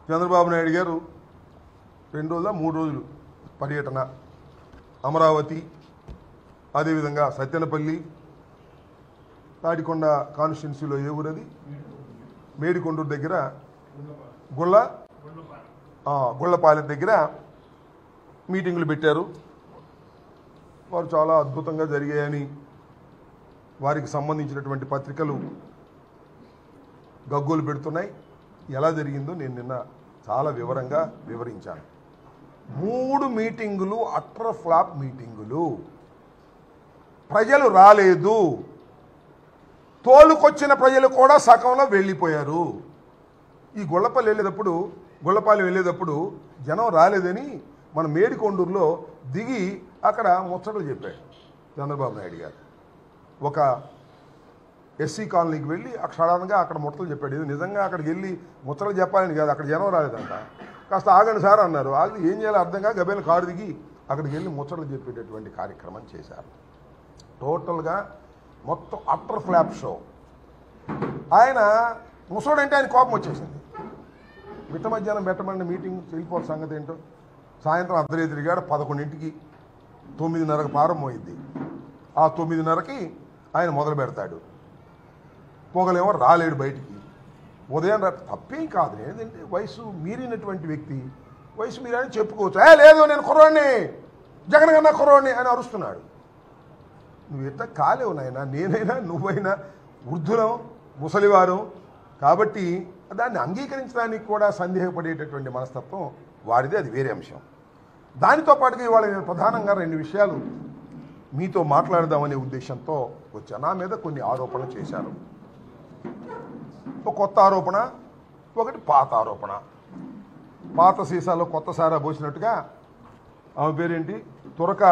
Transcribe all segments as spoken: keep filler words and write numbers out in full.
చంద్రబాబు నాయుడు గారు రెండు రోజుల మూడు రోజులు పర్యటన అమరావతి, అదేవిధంగా సత్తెనపల్లి, తాడికొండ కాన్స్టిట్యున్సీలో ఏ ఊరది మేడికొండూరు దగ్గర గుళ్ళ గుళ్ళపాలెం దగ్గర మీటింగులు పెట్టారు. వారు చాలా అద్భుతంగా జరిగాయని వారికి సంబంధించినటువంటి పత్రికలు గగ్గోలు పెడుతున్నాయి. ఎలా జరిగిందో నేను నిన్న చాలా వివరంగా వివరించాను. మూడు మీటింగులు అట్టర్ ఫ్లాప్ మీటింగులు, ప్రజలు రాలేదు, తోలుకొచ్చిన ప్రజలు కూడా సగంలో వెళ్ళిపోయారు. ఈ గొల్లపల్లి వెళ్ళేటప్పుడు గొల్లపాలెం వెళ్ళేటప్పుడు జనం రాలేదని మన మేడికొండూరులో దిగి అక్కడ ముచ్చట్లు చెప్పాడు చంద్రబాబు నాయుడు గారు. ఒక ఎస్సీ కాలనీకి వెళ్ళి సడన్గా అక్కడ ముచ్చట్లు చెప్పాడు. ఇది నిజంగా అక్కడికి వెళ్ళి ముచ్చట్లు చెప్పాలని కాదు, అక్కడ జనం రాలేదంట. కాస్త ఆగండి సార్ అన్నారు. వాళ్ళు ఏం చేయాలో అర్థంగా గబేలు కారు దిగి అక్కడికి వెళ్ళి ముచ్చట్లు చెప్పేటటువంటి కార్యక్రమం చేశారు. టోటల్గా మొత్తం అట్టర్ ఫ్లాప్ షో. ఆయన ముసోడంటే ఆయన కోపం వచ్చేసింది. మిట్ట మధ్యాహ్నం పెట్టమని మీటింగ్ వెళ్ళిపోతే సంగతి ఏంటో, సాయంత్రం అర్ధరాత్రిగాడ పదకొండింటికి తొమ్మిదిన్నరకు ప్రారంభమైంది. ఆ తొమ్మిదిన్నరకి ఆయన మొదలు పెడతాడు. పొగలేమో రాలేడు బయటికి. ఉదయం రా తప్పేం కాదు, ఏంటంటే వయసు మీరినటువంటి వ్యక్తి, వయసు మీరని చెప్పుకోవచ్చు. ఏ లేదు నేను కుర్రోడిని, జగన్ కన్నా కుర్రోడిని అని అరుస్తున్నాడు. నువ్వు ఎట్లా కాలేవు నాయనా, నేనైనా నువ్వైనా వృద్ధులం, ముసలివారు కాబట్టి దాన్ని అంగీకరించడానికి కూడా సందేహపడేటటువంటి మనస్తత్వం వారిది, అది వేరే అంశం. దానితో పాటుగా ఇవాళ నేను ప్రధానంగా రెండు విషయాలు మీతో మాట్లాడదామనే ఉద్దేశంతో వచ్చా. నా మీద కొన్ని ఆరోపణలు చేశారు. ఒక కొత్త ఆరోపణ, ఒకటి పాత ఆరోపణ. పాత సీసాలో కొత్త సారా పోసినట్టుగా ఆమె పేరేంటి తురక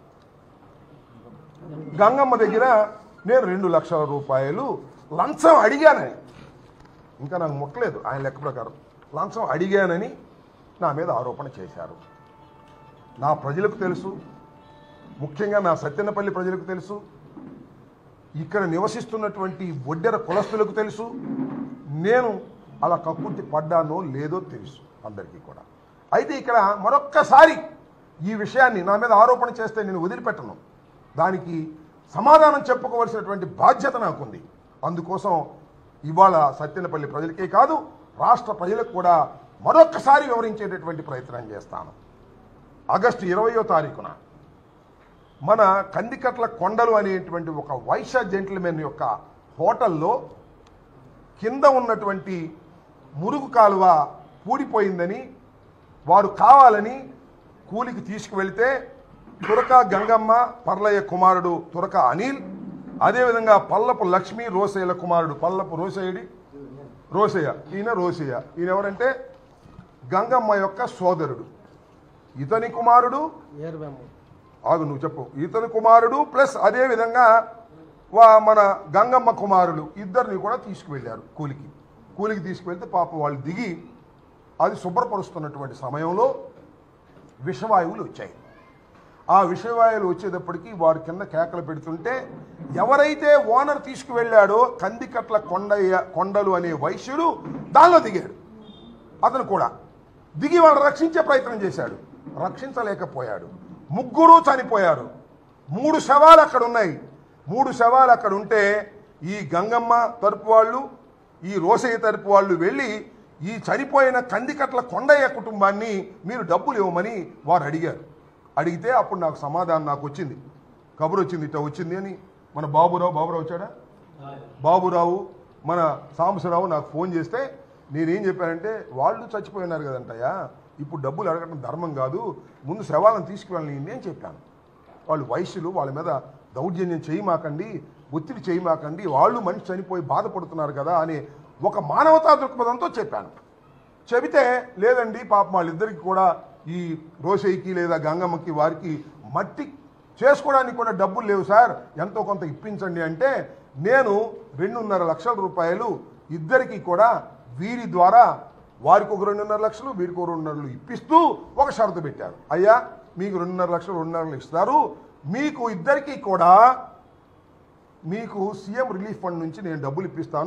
గంగమ్మ దగ్గర నేను రెండు లక్షల రూపాయలు లంచం అడిగానని, ఇంకా నాకు ముట్టలేదు ఆయన లెక్క ప్రకారం, లంచం అడిగానని నా మీద ఆరోపణ చేశారు. నా ప్రజలకు తెలుసు, ముఖ్యంగా నా సత్తెనపల్లి ప్రజలకు తెలుసు, ఇక్కడ నివసిస్తున్నటువంటి ఒడ్డెర కులస్తులకు తెలుసు, నేను అలా కక్కుర్తి పడ్డానో లేదో తెలుసు అందరికీ కూడా. అయితే ఇక్కడ మరొక్కసారి ఈ విషయాన్ని నా మీద ఆరోపణ చేస్తే నేను వదిలిపెట్టను, దానికి సమాధానం చెప్పుకోవలసినటువంటి బాధ్యత నాకుంది. అందుకోసం ఇవాళ సత్తెనపల్లి ప్రజలకే కాదు రాష్ట్ర ప్రజలకు కూడా మరొక్కసారి వివరించేటటువంటి ప్రయత్నం చేస్తాను. ఆగస్టు ఇరవయో తారీఖున మన కందికట్ల కొండలు అనేటువంటి ఒక వైశ్య జెంటిల్మెన్ యొక్క హోటల్లో కింద ఉన్నటువంటి మురుగు కాలువ పూడిపోయిందని వారు కావాలని కూలికి తీసుకువెళితే తురక గంగమ్మ, పర్లయ్య కుమారుడు తురక అనిల్, అదేవిధంగా పల్లపు లక్ష్మి రోసయ్యల కుమారుడు పల్లపు రోసయ్యడి రోసయ్య ఈయన రోసయ్య ఈయన ఎవరంటే గంగమ్మ యొక్క సోదరుడు, ఇతని కుమారుడు ఆగు నువ్వు చెప్పు ఇతని కుమారుడు ప్లస్ అదేవిధంగా వా మన గంగమ్మ కుమారుడు ఇద్దరిని కూడా తీసుకువెళ్ళారు కూలికి. కూలికి తీసుకువెళ్తే పాపం వాళ్ళు దిగి అది శుభ్రపరుస్తున్నటువంటి సమయంలో విషవాయువులు వచ్చాయి. ఆ విషవాయువులు వచ్చేటప్పటికి వారు కింద కేకలు పెడుతుంటే ఎవరైతే ఓనర్ తీసుకువెళ్ళాడో కందికట్ల కొండయ్య కొండలు అనే వైశ్యుడు దానిలో దిగాడు. అతను కూడా దిగి వాళ్ళు రక్షించే ప్రయత్నం చేశాడు, రక్షించలేకపోయాడు. ముగ్గురు చనిపోయారు. మూడు శవాలు అక్కడ ఉన్నాయి. మూడు శవాలు అక్కడ ఉంటే ఈ గంగమ్మ తరపు వాళ్ళు, ఈ రోసయ్య తరపు వాళ్ళు వెళ్ళి ఈ చనిపోయిన కందికట్ల కొండయ్య కుటుంబాన్ని మీరు డబ్బులు ఇవ్వమని వారు అడిగారు. అడిగితే అప్పుడు నాకు సమాధానం నాకు వచ్చింది, కబురు వచ్చింది, ఇట్లా వచ్చింది అని. మన బాబురావు బాబురావు వచ్చాడా బాబురావు మన సాంబశివరావు నాకు ఫోన్ చేస్తే నేనేం చెప్పానంటే వాళ్ళు చచ్చిపోయినారు కదంటయ్యా, ఇప్పుడు డబ్బులు అడగడం ధర్మం కాదు, ముందు శవాలను తీసుకువెళ్ళని నేను చెప్పాను. వాళ్ళు వయస్సులు, వాళ్ళ మీద దౌర్జన్యం చేయమాకండి, ఒత్తిడి చేయమాకండి, వాళ్ళు మనిషి చనిపోయి బాధపడుతున్నారు కదా అని ఒక మానవతా దృక్పథంతో చెప్పాను. చెబితే లేదండి పాపం వాళ్ళిద్దరికి కూడా ఈ రోసయ్యకి లేదా గంగమ్మకి వారికి మట్టి చేసుకోవడానికి కూడా డబ్బులు లేవు సార్, ఎంతో కొంత ఇప్పించండి అంటే నేను రెండున్నర లక్షల రూపాయలు ఇద్దరికి కూడా వీరి ద్వారా వారికి ఒక రెండున్నర లక్షలు వీరికి ఒక రెండున్నరలు ఇప్పిస్తూ ఒక షరతు పెట్టారు. అయ్యా మీకు రెండున్నర లక్షలు రెండున్నరలు ఇస్తారు, మీకు ఇద్దరికీ కూడా మీకు సీఎం రిలీఫ్ ఫండ్ నుంచి నేను డబ్బులు ఇప్పిస్తాను,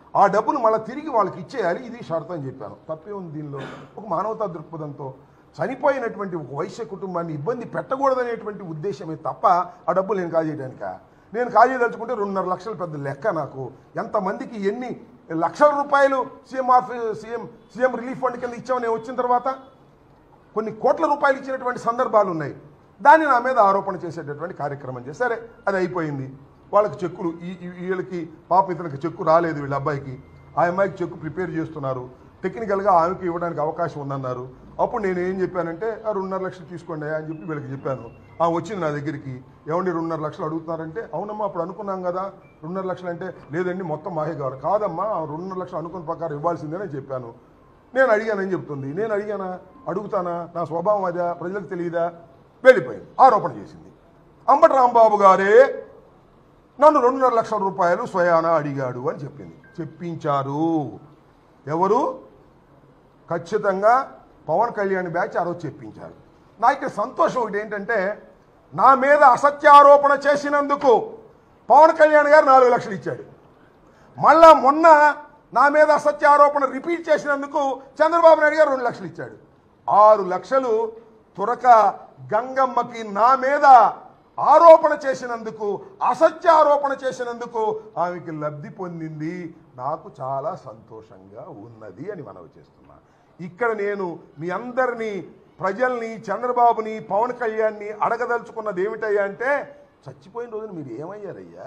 ఆ డబ్బులు మళ్ళీ తిరిగి వాళ్ళకి ఇచ్చేయాలి, ఇది షరతు అని చెప్పాను. తప్పే ఉంది దీనిలో. ఒక మానవతా దృక్పథంతో చనిపోయినటువంటి ఒక వైశ్య కుటుంబాన్ని ఇబ్బంది పెట్టకూడదనేటువంటి ఉద్దేశమే తప్ప ఆ డబ్బులు నేను కాజేయడానిక. నేను కాజేయదలుచుకుంటే రెండున్నర లక్షలు పెద్ద లెక్క. నాకు ఎంతమందికి ఎన్ని లక్షల రూపాయలు CM of CM CM relief fund కింద ఇచ్చామని నేను వచ్చిన తర్వాత కొన్ని కోట్ల రూపాయలు ఇచ్చినటువంటి సందర్భాలు ఉన్నాయి. దాన్ని నా మీద ఆరోపణ చేసేటటువంటి కార్యక్రమం చేసి సరే అది అయిపోయింది. వాళ్ళకి చెక్కులు ఈ వీళ్ళకి పాప ఇతనికి చెక్కు రాలేదు, వీళ్ళ అబ్బాయికి ఆ అమ్మాయికి చెక్కు ప్రిపేర్ చేస్తున్నారు, టెక్నికల్గా ఆమెకి ఇవ్వడానికి అవకాశం ఉందన్నారు. అప్పుడు నేను ఏం చెప్పానంటే ఆ రెండున్నర లక్షలు తీసుకోండి అని చెప్పి వీళ్ళకి చెప్పాను. ఆ వచ్చింది నా దగ్గరికి, ఏమండి రెండున్నర లక్షలు అడుగుతున్నారంటే అవునమ్మా అప్పుడు అనుకున్నాం కదా రెండున్నర లక్షలు అంటే లేదండి మొత్తం మాహే కావాలి. కాదమ్మా రెండున్నర లక్షలు అనుకున్న ప్రకారం ఇవ్వాల్సిందేనని చెప్పాను. నేను అడిగానని చెప్తుంది. నేను అడిగానా, అడుగుతానా, నా స్వభావం అదా, ప్రజలకు తెలియదా? వెళ్ళిపోయింది, ఆరోపణ చేసింది. అంబటి రాంబాబు గారే నన్ను రెండున్నర లక్షల రూపాయలు స్వయానా అడిగాడు అని చెప్పింది. చెప్పించారు ఎవరు? ఖచ్చితంగా పవన్ కళ్యాణ్ బ్యాచ్ ఆ రోజు చెప్పించారు. నాకు ఇక్కడ సంతోషం ఒకటి ఏంటంటే నా మీద అసత్యారోపణ చేసినందుకు పవన్ కళ్యాణ్ గారు నాలుగు లక్షలు ఇచ్చాడు. మళ్ళా మొన్న నా మీద అసత్యారోపణ రిపీట్ చేసినందుకు చంద్రబాబు నాయుడు గారు రెండు లక్షలు ఇచ్చాడు. ఆరు లక్షలు తురక గంగమ్మకి నా మీద ఆరోపణ చేసినందుకు, అసత్యారోపణ చేసినందుకు ఆమెకి లబ్ధి పొందింది. నాకు చాలా సంతోషంగా ఉన్నది అని మనవి చేస్తున్నా. ఇక్కడ నేను మీ అందరినీ, ప్రజల్ని, చంద్రబాబుని, పవన్ కళ్యాణ్ని అడగదలుచుకున్నది ఏమిటయ్యా అంటే చచ్చిపోయిన రోజున మీరు ఏమయ్యారయ్యా?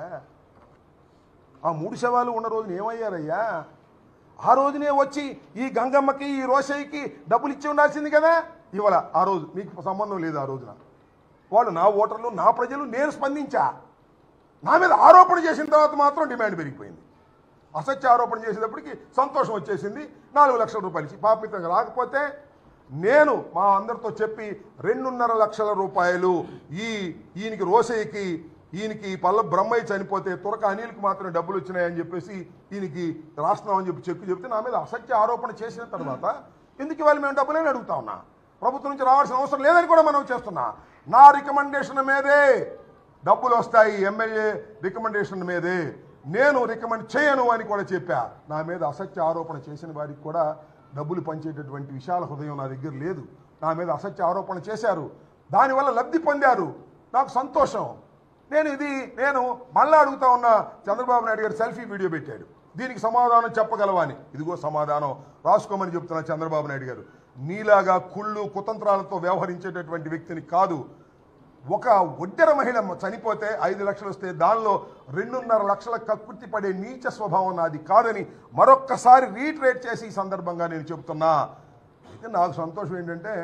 ఆ మూడు శవాలు ఉన్న రోజున ఏమయ్యారయ్యా? ఆ రోజునే వచ్చి ఈ గంగమ్మకి, ఈ రోషయ్యకి డబ్బులు ఇచ్చి ఉండాల్సింది కదా. ఇవాళ ఆ రోజు మీకు సంబంధం లేదు. ఆ రోజున వాళ్ళు నా ఓటర్లు, నా ప్రజలు, నేను స్పందించా. నా మీద ఆరోపణ చేసిన తర్వాత మాత్రం డిమాండ్ పెరిగిపోయింది. అసత్య ఆరోపణ చేసేటప్పటికి సంతోషం వచ్చేసింది. నాలుగు లక్షల రూపాయలు ఇచ్చి పాపమిత్రంగా రాకపోతే నేను మా అందరితో చెప్పి రెండున్నర లక్షల రూపాయలు ఈ ఈయనకి రోషయ్యకి, ఈయనకి పల్ల బ్రహ్మయ్య చనిపోతే తురక అనిల్కి మాత్రమే డబ్బులు వచ్చినాయని చెప్పేసి ఈయనకి రాస్తున్నామని చెప్పి చెప్పి చెప్తే నా మీద అసత్య ఆరోపణ చేసిన తర్వాత ఎందుకు ఇవాళ మేము డబ్బులేని అడుగుతా ఉన్నా. ప్రభుత్వం నుంచి రావాల్సిన అవసరం లేదని కూడా మనం చేస్తున్నా. నా రికమెండేషన్ మీదే డబ్బులు వస్తాయి, ఎమ్మెల్యే రికమెండేషన్ మీదే. నేను రికమెండ్ చేయను అని కూడా చెప్పా. నా మీద అసత్య ఆరోపణ చేసిన వారికి కూడా డబ్బులు పంచేటటువంటి విశాల హృదయం నా దగ్గర లేదు. నా మీద అసత్య ఆరోపణ చేశారు, దానివల్ల లబ్ధి పొందారు, నాకు సంతోషం. నేను ఇది నేను మళ్ళా అడుగుతా ఉన్న చంద్రబాబు నాయుడు గారు సెల్ఫీ వీడియో పెట్టాడు, దీనికి సమాధానం చెప్పగలవని. ఇదిగో సమాధానం రాసుకోమని చెప్తున్నా చంద్రబాబు నాయుడు గారు. నీలాగా కుళ్ళు కుతంత్రాలతో వ్యవహరించేటటువంటి వ్యక్తిని కాదు. ఒక ఒడ్డెర మహిళ చనిపోతే ఐదు లక్షలు వస్తే దానిలో రెండున్నర లక్షల కక్కుర్తి పడే నీచ స్వభావం నాది కాదని మరొక్కసారి రీట్రేట్ చేసి ఈ సందర్భంగా నేను చెబుతున్నా. అయితే నాకు సంతోషం ఏంటంటే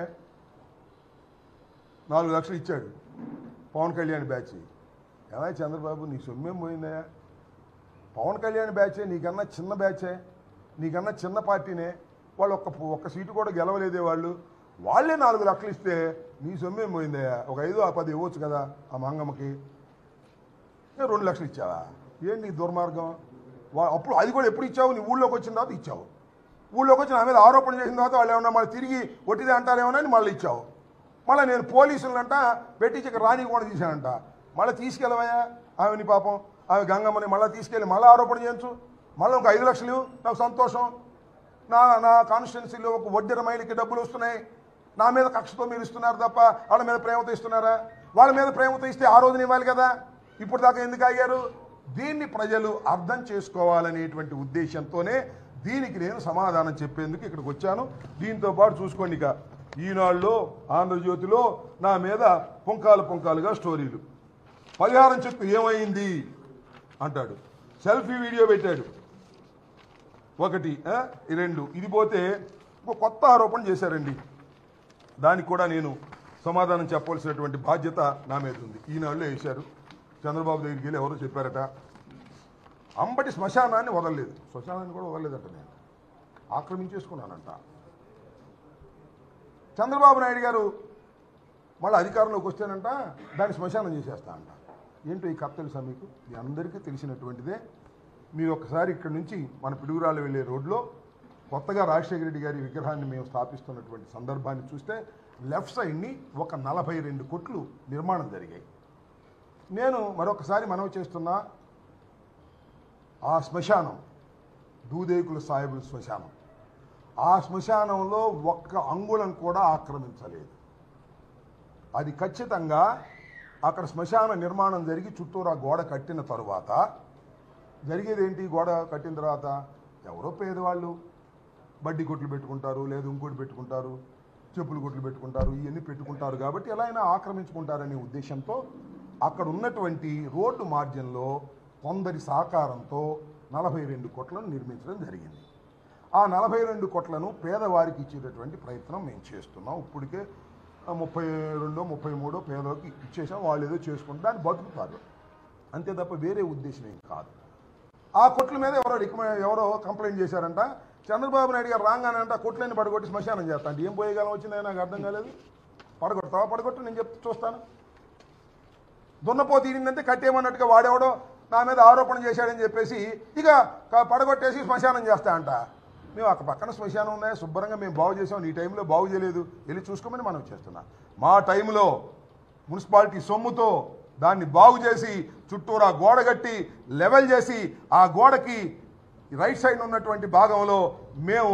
నాలుగు లక్షలు ఇచ్చాడు పవన్ కళ్యాణ్ బ్యాచ్. ఏమై చంద్రబాబు నీ సొమ్మేం పోయిందా? పవన్ కళ్యాణ్ బ్యాచే నీకన్నా చిన్న బ్యాచే, నీకన్నా చిన్న పార్టీనే. వాళ్ళు ఒక్క ఒక్క సీటు కూడా గెలవలేదే. వాళ్ళు వాళ్ళే నాలుగు లక్షలు ఇస్తే నీ సొమ్మేం పోయిందయ్యా? ఒక ఐదు ఆ పది ఇవ్వచ్చు కదా ఆ మంగమ్మకి. రెండు లక్షలు ఇచ్చావా? ఏంటి నీ దుర్మార్గం? అప్పుడు అది కూడా ఎప్పుడు ఇచ్చావు? నీ ఊళ్ళోకి వచ్చిన తర్వాత ఇచ్చావు. ఊళ్ళోకి వచ్చి నా మీద ఆరోపణ చేసిన తర్వాత వాళ్ళు ఏమన్నా మళ్ళీ తిరిగి ఒట్టిదే అంటారేమోనని అని మళ్ళీ ఇచ్చావు. మళ్ళీ నేను పోలీసులంట పెట్టి ఇక్కడ రాని కూడా తీశానంట. మళ్ళీ తీసుకెళ్ళవయ్యా ఆమెని, పాపం ఆమె గంగమ్మని మళ్ళీ తీసుకెళ్ళి మళ్ళీ ఆరోపణ చేయొచ్చు. మళ్ళీ ఒక ఐదు లక్షలు నాకు సంతోషం. నా నా కాన్స్టిట్యున్సీలో ఒక వడ్డెర మైలుకి డబ్బులు వస్తున్నాయి. నా మీద కక్షతో మీరు ఇస్తున్నారు తప్ప వాళ్ళ మీద ప్రేమతో ఇస్తున్నారా? వాళ్ళ మీద ప్రేమతో ఇస్తే ఆ రోజున ఇవ్వాలి కదా, ఇప్పుడు దాకా ఎందుకు ఆగారు? దీన్ని ప్రజలు అర్థం చేసుకోవాలనేటువంటి ఉద్దేశంతోనే దీనికి నేను సమాధానం చెప్పేందుకు ఇక్కడికి వచ్చాను. దీంతో పాటు చూసుకోండి, ఇక ఈనాడులో, ఆంధ్రజ్యోతిలో నా మీద పుంకాలు పుంకాలుగా స్టోరీలు. పరిహారం చెక్కు ఏమైంది అంటాడు, సెల్ఫీ వీడియో పెట్టాడు ఒకటి, రెండు. ఇది పోతే ఒక కొత్త ఆరోపణ చేశారండి, దానికి కూడా నేను సమాధానం చెప్పవలసినటువంటి బాధ్యత నా మీద ఉంది. ఈనాడులో వేశారు, చంద్రబాబు దగ్గరికి వెళ్ళి ఎవరో చెప్పారట అంబటి శ్మశానాన్ని వదలలేదు. శ్మశానాన్ని కూడా వదలలేదంట, నేను ఆక్రమించేసుకున్నానంట. చంద్రబాబు నాయుడు గారు మళ్ళీ అధికారంలోకి వస్తేనంట దాన్ని శ్మశానం చేసేస్తా అంట. ఏంటో ఈ కథ తెలుసా మీకు? మీ అందరికీ తెలిసినటువంటిదే. మీరు ఒకసారి ఇక్కడ నుంచి మన పిడుగురాళ్ళు వెళ్ళే రోడ్లో కొత్తగా రాజశేఖర రెడ్డి గారి విగ్రహాన్ని మేము స్థాపిస్తున్నటువంటి సందర్భాన్ని చూస్తే లెఫ్ట్ సైడ్ని ఒక నలభై రెండు కోట్లు నిర్మాణం జరిగాయి. నేను మరొకసారి మనవి చేస్తున్నా, ఆ శ్మశానం దూదేకుల సాహెబుల శ్మశానం. ఆ శ్మశానంలో ఒక్క అంగుళం కూడా ఆక్రమించలేదు. అది ఖచ్చితంగా అక్కడ శ్మశాన నిర్మాణం జరిగి చుట్టూరా గోడ కట్టిన తరువాత జరిగేది ఏంటి? గోడ కట్టిన తర్వాత ఎవరో పేదవాళ్ళు బడ్డీ కొట్లు పెట్టుకుంటారు, లేదు ఇంకోటి పెట్టుకుంటారు, చెప్పులు కొట్లు పెట్టుకుంటారు, ఇవన్నీ పెట్టుకుంటారు. కాబట్టి ఎలా అయినా ఆక్రమించుకుంటారనే ఉద్దేశంతో అక్కడ ఉన్నటువంటి రోడ్డు మార్జిన్లో కొందరి సహకారంతో నలభై రెండు కొట్లను నిర్మించడం జరిగింది. ఆ నలభై రెండు కొట్లను పేదవారికి ఇచ్చేటటువంటి ప్రయత్నం మేము చేస్తున్నాం. ఇప్పటికే ముప్పై రెండో ముప్పై మూడో పేదలకు ఇచ్చేసాం. వాళ్ళు ఏదో చేసుకుంటే దాన్ని బతుకుతారు, అంతే తప్ప వేరే ఉద్దేశం ఏం కాదు. ఆ కొట్ల మీద ఎవరో రికమెండ్ ఎవరో కంప్లైంట్ చేశారంట. చంద్రబాబు నాయుడు గారు రాగానే అంట కొట్లని పడగొట్టి శ్మశానం చేస్తా అంటే ఏం పోయేకాలం వచ్చిందని నాకు అర్థం కాలేదు. పడగొడతావా? పడగొట్టు, నేను చెప్తూ చూస్తాను. దున్నపోతు తీరిందంటే కట్టేయమన్నట్టుగా వాడేవాడో నా మీద ఆరోపణ చేశాడని చెప్పేసి ఇక పడగొట్టేసి శ్మశానం చేస్తా అంట. మేము అక్కడ పక్కన శ్మశానం ఉన్నాయా, శుభ్రంగా మేము బాగు చేసాం, ఈ టైంలో బాగు చేయలేదు, వెళ్ళి చూసుకోమని మనం చేస్తున్నాం. మా టైంలో మున్సిపాలిటీ సొమ్ముతో దాన్ని బాగు చేసి చుట్టూరా గోడ కట్టి లెవెల్ చేసి ఆ గోడకి రైట్ సైడ్ ఉన్నటువంటి భాగంలో మేము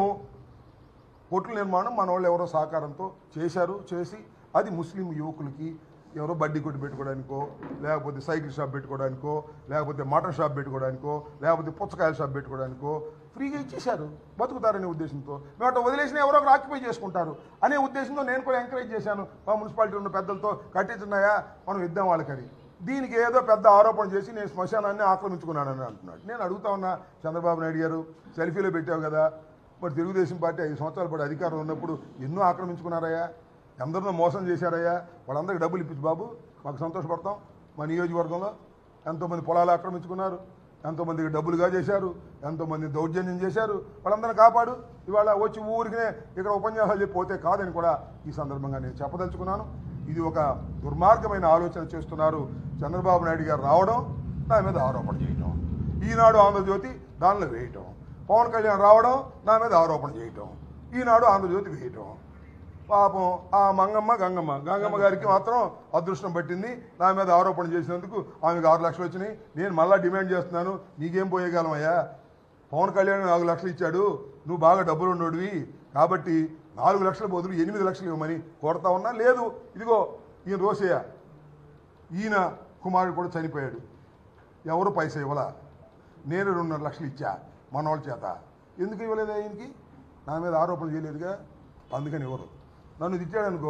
కొట్ల నిర్మాణం మన వాళ్ళు ఎవరో సహకారంతో చేశారు. చేసి అది ముస్లిం యువకులకి ఎవరో బడ్డీ కొట్టు పెట్టుకోవడానికో, లేకపోతే సైకిల్ షాప్ పెట్టుకోవడానికో, లేకపోతే మటన్ షాప్ పెట్టుకోవడానికో, లేకపోతే పుచ్చకాయల షాప్ పెట్టుకోవడానికో ఫ్రీగా ఇచ్చేశారు. బతుకుతారనే ఉద్దేశంతో మేము అట్లా వదిలేసినా ఎవరో ఒకరు ఆక్యుపై చేసుకుంటారు అనే ఉద్దేశంతో నేను కూడా ఎంకరేజ్ చేశాను. మా మున్సిపాలిటీ ఉన్న పెద్దలతో కట్టించున్నాయా మనం ఇద్దాం వాళ్ళకని. దీనికి ఏదో పెద్ద ఆరోపణ చేసి నేను శ్మశానాన్ని ఆక్రమించుకున్నానని అంటున్నాడు. నేను అడుగుతా ఉన్నా, చంద్రబాబు నాయుడు గారు సెల్ఫీలో పెట్టావు కదా, మరి తెలుగుదేశం పార్టీ ఐదు సంవత్సరాల పాటు అధికారం ఉన్నప్పుడు ఎన్నో ఆక్రమించుకున్నారయ్యా, ఎందరినో మోసం చేశారయ్యా, వాళ్ళందరికీ డబ్బులు ఇప్పించు బాబు, మాకు సంతోషపడతాం. మా నియోజకవర్గంలో ఎంతోమంది పొలాలు ఆక్రమించుకున్నారు, ఎంతోమందికి డబ్బులుగా చేశారు, ఎంతోమంది దౌర్జన్యం చేశారు, వాళ్ళందరినీ కాపాడు. ఇవాళ వచ్చి ఊరికినే ఇక్కడ ఉపన్యాసాలు చెప్పి పోతే కాదని కూడా ఈ సందర్భంగా నేను చెప్పదలుచుకున్నాను. ఇది ఒక దుర్మార్గమైన ఆలోచన చేస్తున్నారు. చంద్రబాబు నాయుడు గారు రావడం, నా మీద ఆరోపణ చేయటం, ఈనాడు ఆంధ్రజ్యోతి దానిలో వేయటం, పవన్ కళ్యాణ్ రావడం, నా మీద ఆరోపణ చేయటం, ఈనాడు ఆంధ్రజ్యోతి వేయటం. పాపం ఆ మంగమ్మ గంగమ్మ గంగమ్మ గారికి మాత్రం అదృష్టం పట్టింది. నా మీద ఆరోపణ చేసినందుకు ఆమెకు ఆరు లక్షలు వచ్చినాయి. నేను మళ్ళీ డిమాండ్ చేస్తున్నాను, నీకేం పోయేయగలమయ్యా, పవన్ కళ్యాణ్ నాలుగు లక్షలు ఇచ్చాడు, నువ్వు బాగా డబ్బులు ఉన్నోడివి కాబట్టి నాలుగు లక్షల బదులు ఎనిమిది లక్షలు ఇవ్వమని కోరుతా ఉన్నా. లేదు, ఇదిగో ఈయన రోసయ్య, ఈయన కుమారుడు కూడా చనిపోయాడు, ఎవరు పైసా ఇవ్వలా, నేను రెండున్నర లక్షలు ఇచ్చా మనవాళ్ళ చేత. ఎందుకు ఇవ్వలేదు ఆయనకి? నా మీద ఆరోపణ చేయలేదుగా, అందుకని ఇవ్వరు. నన్ను తిట్టాడనుకో,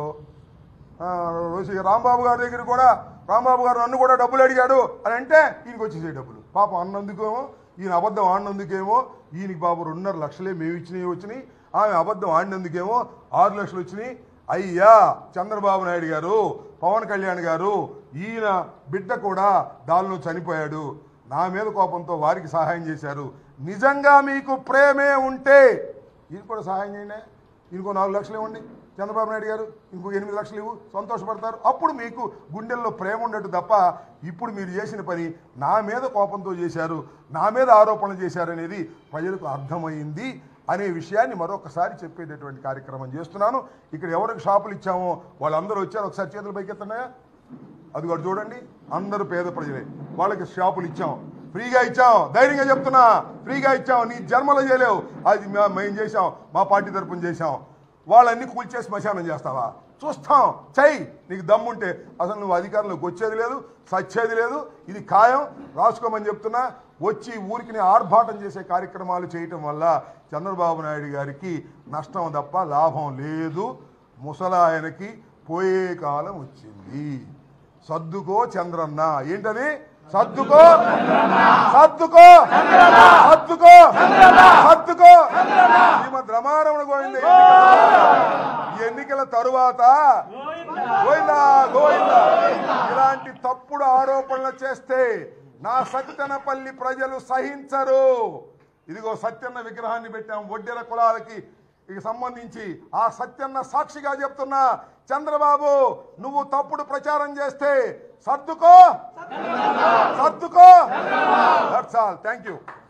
రోసయ్య రాంబాబు గారి దగ్గర కూడా రాంబాబు గారు నన్ను కూడా డబ్బులు అడిగాడు అని అంటే ఈయనకి వచ్చేసే డబ్బులు. పాపం అన్నందుకేమో, ఈయన అబద్ధం ఆడినందుకేమో ఈయనకి పాపం రెండున్నర లక్షలే మేము ఇచ్చినవి వచ్చినాయి, ఆమె అబద్ధం ఆడినందుకేమో ఆరు లక్షలు వచ్చినాయి. అయ్యా చంద్రబాబు నాయుడు గారు, పవన్ కళ్యాణ్ గారు, ఈయన బిడ్డ కూడా దానిలో చనిపోయాడు, నా మీద కోపంతో వారికి సహాయం చేశారు. నిజంగా మీకు ప్రేమే ఉంటే ఈయన కూడా సహాయం చేయండి, ఇంకో నాలుగు లక్షలు ఇవ్వండి చంద్రబాబు నాయుడు గారు, ఇంకో ఎనిమిది లక్షలు ఇవ్వు, సంతోషపడతారు. అప్పుడు మీకు గుండెల్లో ప్రేమ ఉండట్టు తప్ప ఇప్పుడు మీరు చేసిన పని నా మీద కోపంతో చేశారు, నా మీద ఆరోపణలు చేశారనేది ప్రజలకు అర్థమైంది అనే విషయాన్ని మరొకసారి చెప్పేటటువంటి కార్యక్రమం చేస్తున్నాను. ఇక్కడ ఎవరికి షాపులు ఇచ్చామో వాళ్ళందరూ వచ్చారు, ఒకసారి చేతులు పైకెత్తున్నాయా? అది కూడా చూడండి, అందరూ పేద ప్రజలే, వాళ్ళకి షాపులు ఇచ్చాం, ఫ్రీగా ఇచ్చాం, ధైర్యంగా చెప్తున్నా, ఫ్రీగా ఇచ్చాం, నీ జన్మలో చేయలేవు, అది మేము చేసాం, మా పార్టీ తరఫున చేసాం. వాళ్ళన్నీ కూల్చేసి శ్మశానం చేస్తావా? చూస్తాం, చెయ్యి, నీకు దమ్ముంటే. అసలు నువ్వు అధికారంలోకి వచ్చేది లేదు, సచ్చేది లేదు, ఇది ఖాయం, రాసుకోమని చెప్తున్నా. వచ్చి ఊరికి ఆర్భాటం చేసే కార్యక్రమాలు చేయటం వల్ల చంద్రబాబు నాయుడు గారికి నష్టం తప్ప లాభం లేదు. ముసలాయనకి పోయే కాలం వచ్చింది. సర్దుకో చంద్రన్న. ఏంటది? సర్దుకో సర్దుకో సర్దుకో సర్దుకో శ్రీమద్ రమారమణ గోవింద. ఎన్నికల తరువాత గోవిందా గోవిందా ఇలాంటి తప్పుడు ఆరోపణలు చేస్తే నా సత్యనపల్లి ప్రజలు సహించరు. ఇదిగో సత్యన్న విగ్రహాన్ని పెట్టాం వడ్డెర కులాలకి ఇక సంబంధించి. ఆ సత్యన్న సాక్షిగా చెప్తున్నా, చంద్రబాబు నువ్వు తప్పుడు ప్రచారం చేస్తే సర్దుకో సర్దుకో. That's all. Thank you.